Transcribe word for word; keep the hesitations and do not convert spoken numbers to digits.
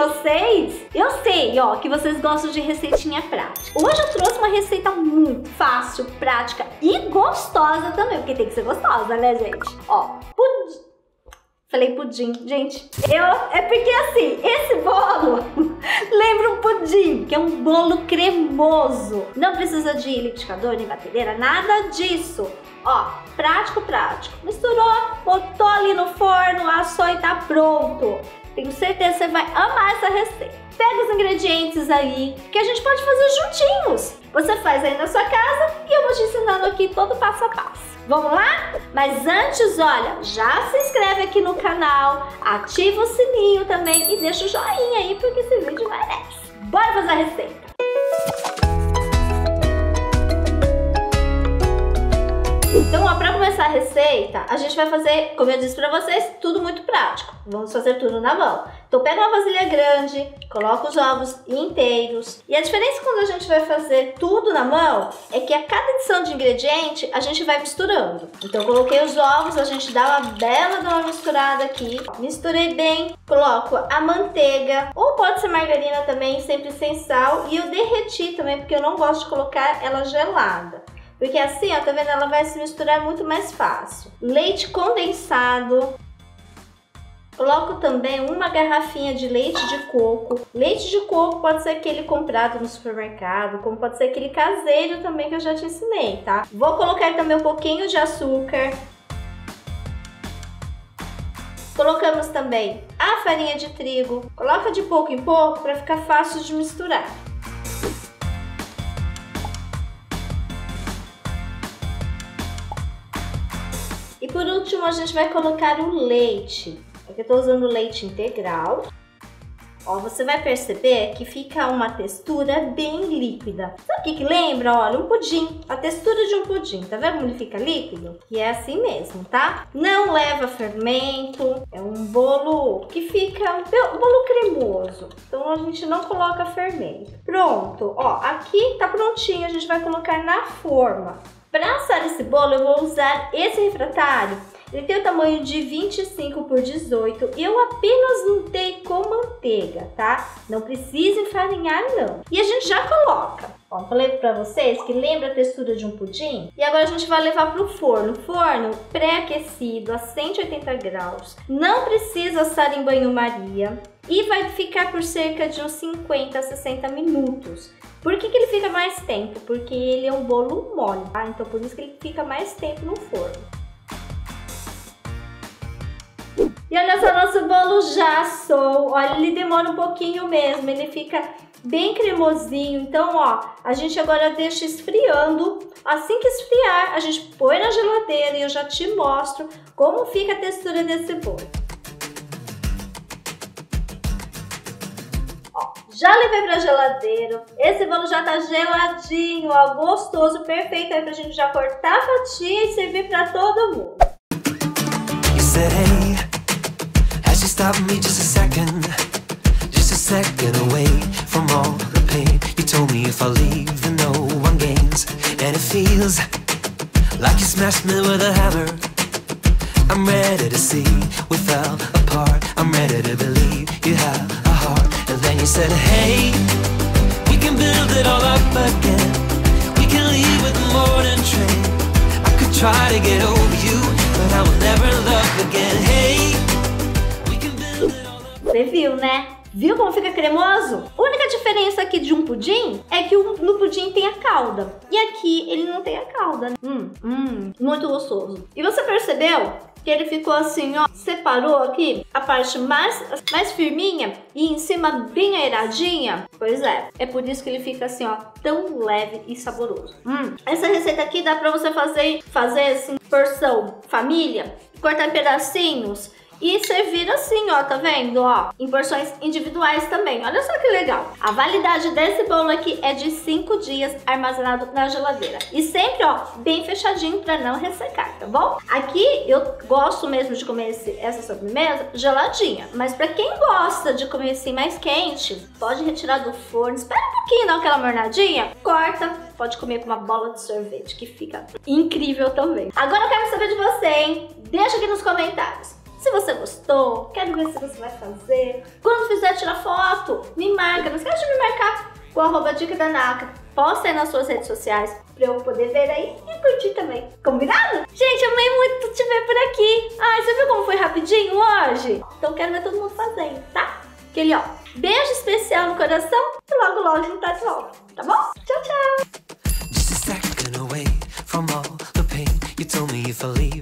vocês, eu sei, ó, que vocês gostam de receitinha prática. Hoje eu trouxe uma receita muito fácil, prática e gostosa também, porque tem que ser gostosa, né, gente? Ó, pudim. Falei pudim, gente. Eu, é porque assim, esse bolo lembra um pudim, que é um bolo cremoso. Não precisa de liquidificador, nem batedeira, nada disso. Ó, prático, prático. Misturou, botou ali no forno, assou e tá pronto. Tenho certeza que você vai amar essa receita. Pega os ingredientes aí, que a gente pode fazer juntinhos. Você faz aí na sua casa e eu vou te ensinando aqui todo passo a passo. Vamos lá? Mas antes, olha, já se inscreve aqui no canal, ativa o sininho também e deixa o joinha aí, porque esse vídeo merece. Bora fazer a receita! Então, ó, pra começar a receita, a gente vai fazer, como eu disse pra vocês, tudo muito prático. Vamos fazer tudo na mão. Então, pega uma vasilha grande, coloca os ovos inteiros. E a diferença quando a gente vai fazer tudo na mão é que a cada adição de ingrediente, a gente vai misturando. Então, eu coloquei os ovos, a gente dá uma bela de uma misturada aqui. Misturei bem, coloco a manteiga, ou pode ser margarina também, sempre sem sal. E eu derreti também, porque eu não gosto de colocar ela gelada. Porque assim, ó, tá vendo? Ela vai se misturar muito mais fácil. Leite condensado. Coloco também uma garrafinha de leite de coco. Leite de coco pode ser aquele comprado no supermercado, como pode ser aquele caseiro também que eu já te ensinei, tá? Vou colocar também um pouquinho de açúcar. Colocamos também a farinha de trigo. Coloca de pouco em pouco para ficar fácil de misturar. E por último, a gente vai colocar o leite. Aqui eu tô usando leite integral. Ó, você vai perceber que fica uma textura bem líquida. Sabe o que que lembra? Olha, um pudim. A textura de um pudim. Tá vendo como ele fica líquido? E é assim mesmo, tá? Não leva fermento. É um bolo que fica um bolo cremoso. Então a gente não coloca fermento. Pronto. Ó, aqui tá prontinho. A gente vai colocar na forma. Para assar esse bolo, eu vou usar esse refratário. Ele tem o tamanho de vinte e cinco por dezoito e eu apenas untei com manteiga, tá? Não precisa enfarinhar, não. E a gente já coloca. Ó, falei para vocês que lembra a textura de um pudim? E agora a gente vai levar para o forno. Forno pré-aquecido a cento e oitenta graus. Não precisa assar em banho-maria. E vai ficar por cerca de uns cinquenta a sessenta minutos. Por que que ele fica mais tempo? Porque ele é um bolo mole, tá? Então por isso que ele fica mais tempo no forno. E olha só, nosso bolo já assou. Olha, ele demora um pouquinho mesmo, ele fica bem cremosinho. Então, ó, a gente agora deixa esfriando. Assim que esfriar, a gente põe na geladeira e eu já te mostro como fica a textura desse bolo. Já levei pra geladeira. Esse bolo já tá geladinho, ó, gostoso, perfeito aí pra gente já cortar a fatia e servir pra todo mundo. You said, hey, has you stopped me just a second, just a second away from all the pain. You told me if I leave, then no one gains, and it feels like you smashed me with a hammer. I'm ready to see we fell apart. I'm ready to believe you have a heart. And then you said, hey, we can build it all up again. We can leave with the morning train. I could try to get over you, but I will never love again. Hey, we can build it all up. Você viu, né? Viu como fica cremoso? A única diferença aqui de um pudim é que no pudim tem a calda. E aqui ele não tem a calda. Hum, hum, muito gostoso. E você percebeu que ele ficou assim, ó, separou aqui a parte mais, mais firminha e em cima bem aeradinha? Pois é, é por isso que ele fica assim, ó, tão leve e saboroso. Hum, essa receita aqui dá pra você fazer, fazer assim, porção família, cortar em pedacinhos e servir assim, ó, tá vendo, ó, em porções individuais também. Olha só que legal. A validade desse bolo aqui é de cinco dias armazenado na geladeira. E sempre, ó, bem fechadinho pra não ressecar, tá bom? Aqui eu gosto mesmo de comer esse, essa sobremesa geladinha. Mas pra quem gosta de comer assim mais quente, pode retirar do forno, espera um pouquinho, dá aquela mornadinha, corta, pode comer com uma bola de sorvete, que fica incrível também. Agora eu quero saber de você, hein? Deixa aqui nos comentários. Se você gostou, quero ver se você vai fazer. Quando fizer, tira foto, me marca. Não esquece de me marcar com arroba Dica da Naka. Posta aí nas suas redes sociais pra eu poder ver aí e curtir também. Combinado? Gente, amei muito te ver por aqui. Ai, você viu como foi rapidinho hoje? Então quero ver todo mundo fazendo, tá? Aquele, ó, beijo especial no coração e logo logo a gente tá de volta, tá bom? Tchau, tchau! Just a second away from all the pain. You told me if I leave